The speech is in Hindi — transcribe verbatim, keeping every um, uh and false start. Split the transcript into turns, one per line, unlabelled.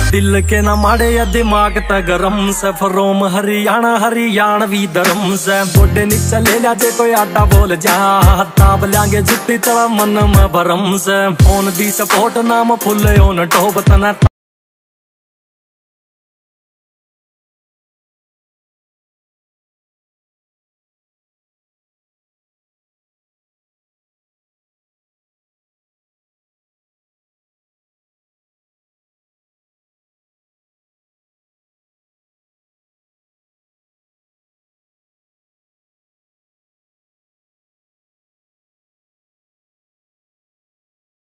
दिल के ना माड़े या दिमाग त गरम से, फरोम हरियाणा हरियाणवी धर्म से। गोडे नीचे ले लिया जे कोई आटा बोल जा, ताब लांगे जुत्ती तड़ा मन में भरम से। फोन दी सपोर्ट नाम फुल ओन टोप तना